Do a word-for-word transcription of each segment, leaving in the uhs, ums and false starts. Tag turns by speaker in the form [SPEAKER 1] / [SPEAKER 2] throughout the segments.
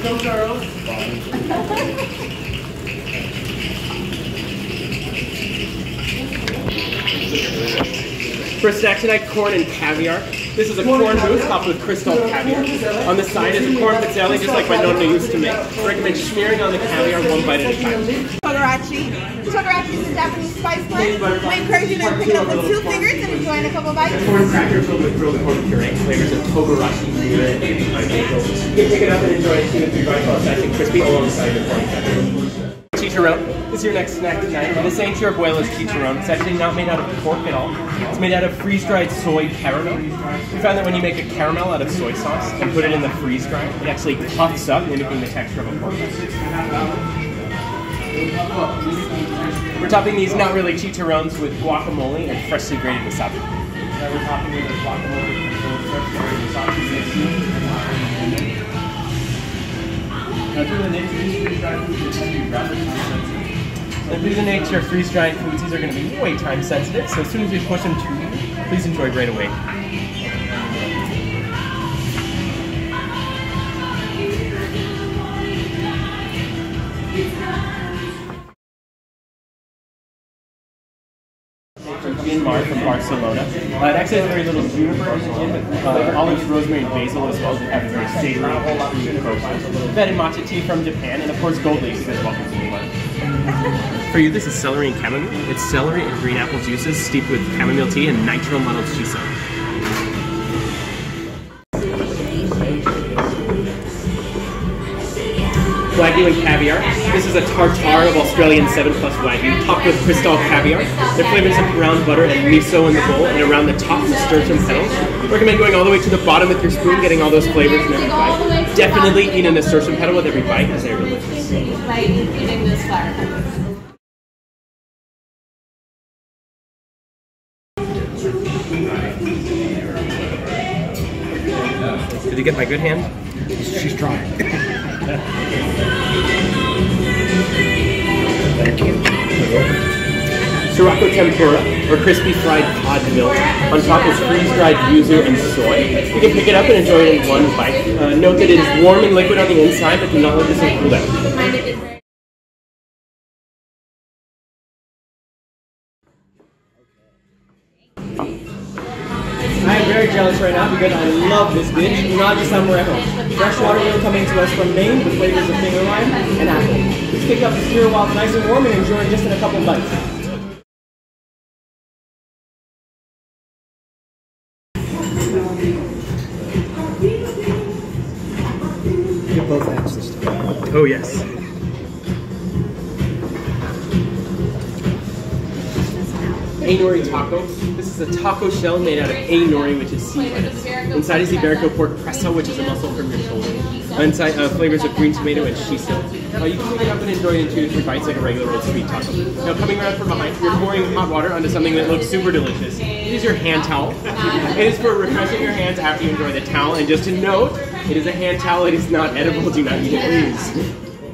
[SPEAKER 1] Welcome, Charles. For snack tonight, corn and caviar. This is a corn mousse topped with crystal caviar. On the side is a corn pizzelle, just like my nonna used to make. I recommend smearing on the caviar one bite at a time.
[SPEAKER 2] Togarachi. Togarachi is a Japanese spice blend. We encourage you to pick it up with two fingers and enjoy in a couple bites.
[SPEAKER 1] Corn cracker filled with grilled corn puree. Flavors of Togarachi, and maple. You can pick it up and enjoy it two to three bites while it's nice and crispy alongside the corn cracker. Chicharron is your next snack tonight. This ain't your abuela's chicharron. It's actually not made out of pork at all. It's made out of freeze-dried soy caramel. We found that when you make a caramel out of soy sauce and put it in the freeze-dry, it actually puffs up, mimicking the texture of a pork. We're topping these not really chicharrones with guacamole and freshly grated wasabi. Now we're topping with a guacamole and freshly grated wasabi. Now, due to the nature of these freeze-dried foods, they tend to be rather time-sensitive. And due to the nature of freeze-dried foods, these are going to be way time-sensitive, so as soon as we push them to you, please enjoy right away. From Minibar from Barcelona. Uh, it actually has very little juniper in the gin, but uh, olives, rosemary, and basil as well as have a very savory fruit profile. Vetted matcha tea from Japan, and of course gold leaf because welcome to Minibar. For you, this is celery and chamomile. It's celery and green apple juices steeped with chamomile tea and nitro muddled shiso. Wagyu and caviar. This is a tartare of Australian seven plus Wagyu, topped with crystal caviar. Their flavors of brown butter and miso in the bowl, and around the top, nasturtium petals. Recommend going all the way to the bottom with your spoon, getting all those flavors in every bite. Definitely eat a nasturtium petal with every bite, as they're delicious.
[SPEAKER 3] By including those flower petals.
[SPEAKER 1] Did you get my good hand?
[SPEAKER 4] She's trying.
[SPEAKER 1] Thank you. Sirocco tempura, or crispy fried cod milk. On top is freeze-dried yuzu and soy. You can pick it up and enjoy it in one bite. Uh, note that it is warm and liquid on the inside, but do not let this one cool down. I am very jealous right now because I love this dish, not just somewhere at home. Freshwater meal coming to us from Maine with flavors of finger lime and apple. Let's pick up the skewer while it's nice and warm and enjoy it just in a couple bites.
[SPEAKER 4] Get both ends this time.
[SPEAKER 1] Oh yes. A-nori taco. This is a taco shell made out of A-nori, which is sea lettuce. Inside is Iberico pork presso, which is a muscle from your shoulder. Inside uh, flavors of green tomato and shiso. Uh, you can pick it up and enjoy it in two to three bites like a regular old sweet taco. Now coming around from behind, you're pouring hot water onto something that looks super delicious. It is your hand towel. It is for refreshing your hands after you enjoy the towel. And just to note, it is a hand towel. It is not edible. Do not eat it, please.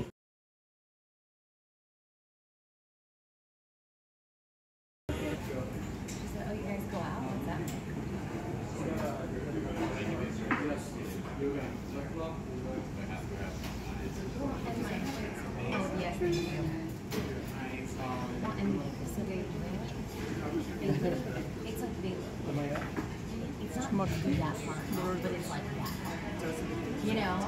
[SPEAKER 3] It's like big. It's not much that far, but it's like that. You know?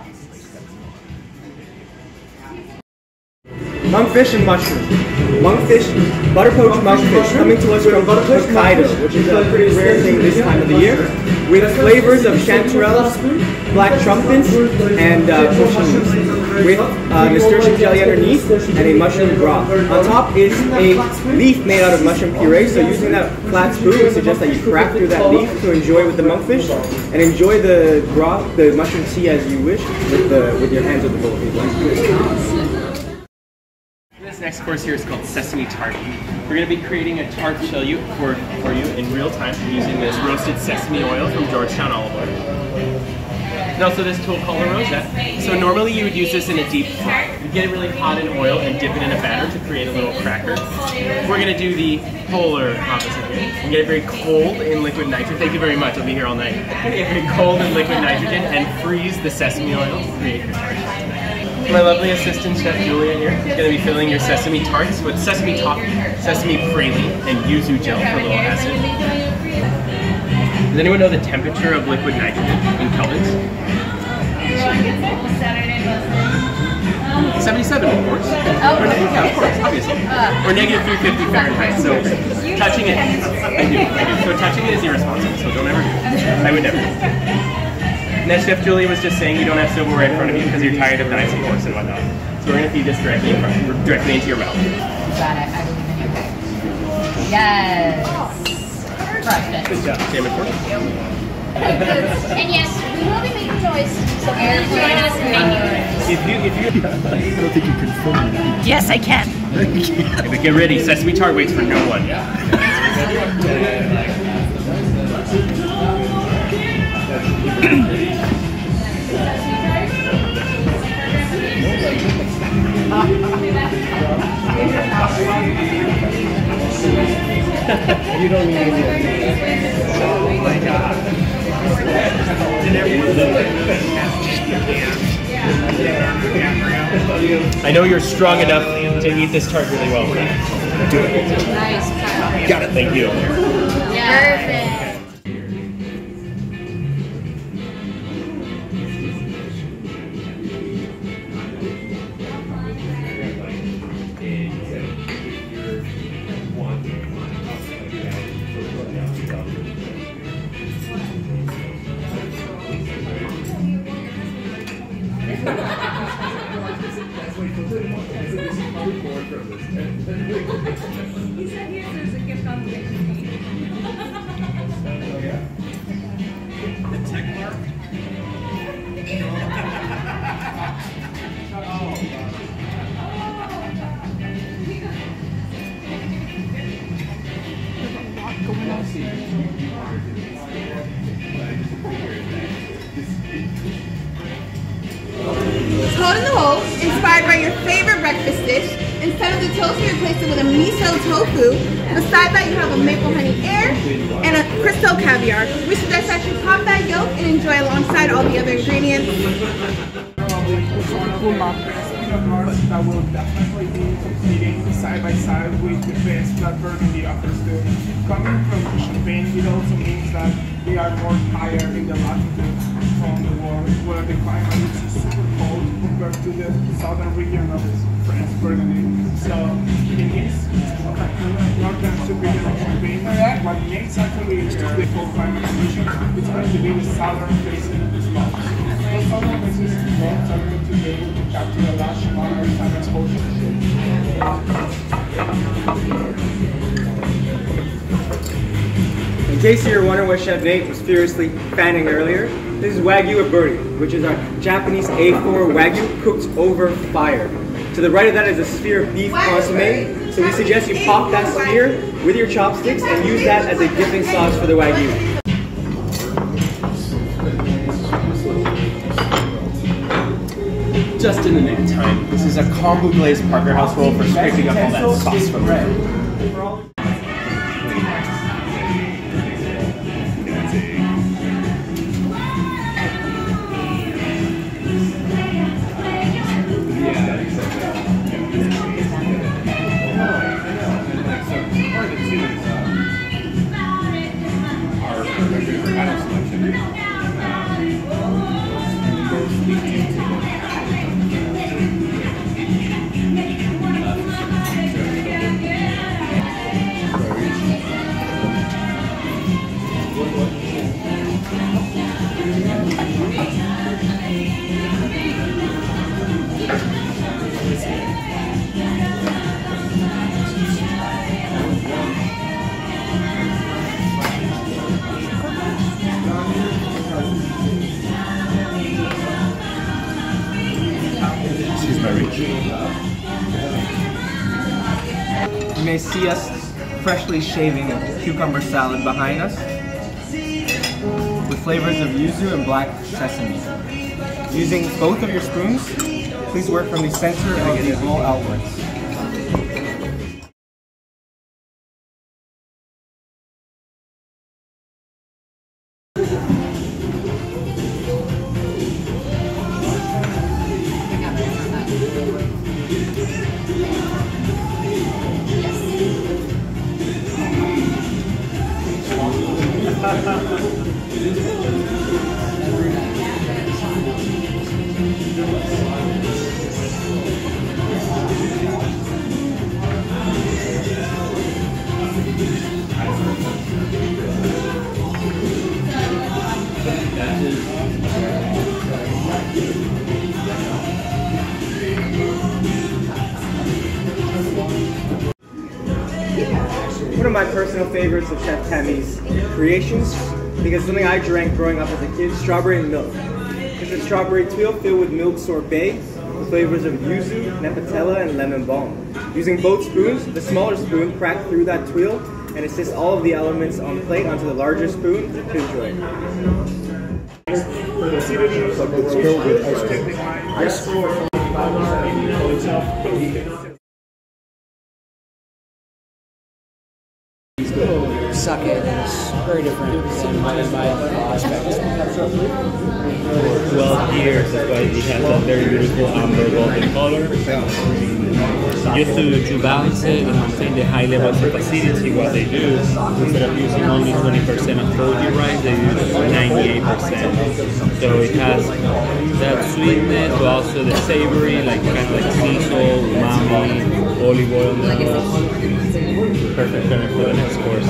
[SPEAKER 1] Monkfish and mushroom. Monkfish, butter poached monkfish, coming to us from Hokkaido, which is a pretty rare thing this time of the year, with flavors of chanterelles, black trumpets, and uh, porcini, with uh, nasturtium jelly underneath and a mushroom broth. On top is a leaf made out of mushroom puree, so using that flat spoon, we suggest that you crack through that leaf to enjoy with the monkfish, and enjoy the broth, the mushroom tea as you wish, with the with your hands with the bowl if you'd like. This next course here is called sesame tart. We're going to be creating a tart shell you for, for you in real time using this roasted sesame oil from Georgetown olive oil. And also this tool called a rosette. So normally you would use this in a deep fry. You get it really hot in oil and dip it in a batter to create a little cracker. We're going to do the polar opposite here. And get it very cold in liquid nitrogen. Thank you very much, I'll be here all night. Get it very cold in liquid nitrogen and freeze the sesame oil to create your tart shell tonight.
[SPEAKER 5] My lovely assistant chef Julia here is going to be filling your sesame tarts with sesame toffee, sesame praline, and yuzu gel for a little acid. Does anyone know the temperature of liquid nitrogen in kelvins? seventy-seven, of course.
[SPEAKER 3] Oh,
[SPEAKER 5] or, yeah, of course, obviously. Or negative three fifty Fahrenheit. So touching it, I do, I do. So touching it is irresponsible. So don't ever do it. I would never do it. And as Chef Julie was just saying, you don't have silverware in front of you because you're tired of knives and forks and whatnot. So we're gonna feed this directly in front, directly into your mouth.
[SPEAKER 3] Got it. I believe in you. Yes. Crushed it.
[SPEAKER 5] Good job. Damn it, fork.
[SPEAKER 6] And yes, we will be making toys, so please join us in making
[SPEAKER 5] If you, if you,
[SPEAKER 4] I don't think you can film that.
[SPEAKER 3] Yes, I can.
[SPEAKER 5] but get ready. Sesame tart waits for no one.
[SPEAKER 4] You don't need any.
[SPEAKER 5] Oh my god. I know you're strong enough to eat this tart really well.
[SPEAKER 4] Do it.
[SPEAKER 6] Nice.
[SPEAKER 4] Got it.
[SPEAKER 5] Thank you.
[SPEAKER 6] Perfect.
[SPEAKER 7] He said here there's a gift on the way.
[SPEAKER 5] The tech mark.
[SPEAKER 2] Toad in the hole, inspired by your favorite breakfast dish. Instead of the toast, you replace it with a miso tofu. Beside that, you have a maple honey air and a crystal caviar. We suggest that you pop that yolk and enjoy alongside all the other ingredients.
[SPEAKER 8] That will definitely be competing side by side with the best that Burgundy offers to. Coming from Champagne, it also means that they are more higher in the latitude from the world, where the climate is super cold compared to the southern region of France, Burgundy. So in this northern subregion of Champagne, what makes actually the cold climate condition, it's going to be the southern facing slopes. The southern facing slopes are going to be able to capture a large amount of sun exposure.
[SPEAKER 1] In case you're wondering what Chef Nate was furiously fanning earlier, this is Wagyu Aburi, which is our Japanese A four Wagyu cooked over fire. To the right of that is a sphere of beef consomme, so we suggest you pop that sphere with your chopsticks and use that as a dipping sauce for the Wagyu.
[SPEAKER 5] Just in the nick of time. This is a kombu glazed Parker House roll for scraping up all that sauce from bread.
[SPEAKER 1] You may see us freshly shaving a cucumber salad behind us with flavors of yuzu and black sesame. Using both of your spoons, please work from the center of the bowl outwards. One of my personal favorites of Chef Tammy's creations, because something I drank growing up as a kid, strawberry milk. It's a strawberry tuile filled with milk sorbet, with flavors of yuzu, nepatella, and lemon balm. Using both spoons, the smaller spoon cracked through that tuile and assists all of the elements on the plate onto the larger spoon to enjoy.
[SPEAKER 8] It's filled with ice cream. Ice cream.
[SPEAKER 3] Suck it. It's very different in my aspect.
[SPEAKER 9] twelve years, that's why it has a very beautiful amber golden color. Just to, to balance it and maintain the high levels of acidity, what they do, instead of using only twenty percent of Koji rice, they use ninety-eight percent. So it has that sweetness, but also the savory, like kind of like sea salt, umami, olive oil noodles. Perfect dinner for the next course.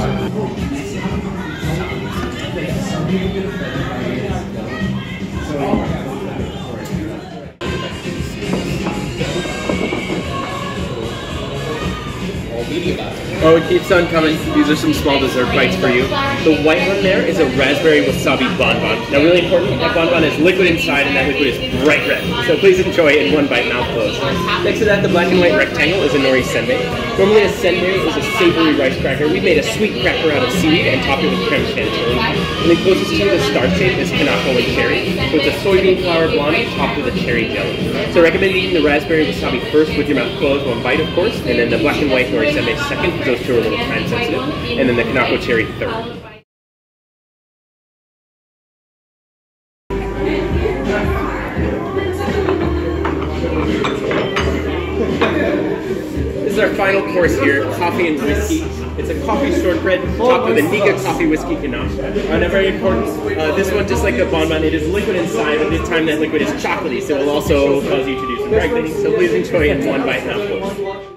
[SPEAKER 5] Oh, it keeps on coming. These are some small dessert bites for you. The white one there is a raspberry wasabi bonbon. Now, really important, that bonbon is liquid inside and that liquid is bright red. So please enjoy it in one bite, mouth closed. Next to that, the black and white rectangle is a nori senbei. Normally a senbei is a savory rice cracker. We made a sweet cracker out of seaweed and topped it with creme chantilly. And then closest to the star shape is kanako and cherry. So it's a soybean flour blondie topped with a cherry jelly. So I recommend eating the raspberry wasabi first with your mouth closed, one bite of course, and then the black and white nori senbei second. Those two are a little time sensitive, and then the kanako cherry third. This is our final course here, coffee and whiskey. It's a coffee shortbread topped with a Nika coffee whiskey ganache. And a very important, uh, this one, just like the bonbon, it is liquid inside, but this time that liquid is chocolatey, so it will also cause you to do some wriggling. So please enjoy in one bite mouthful.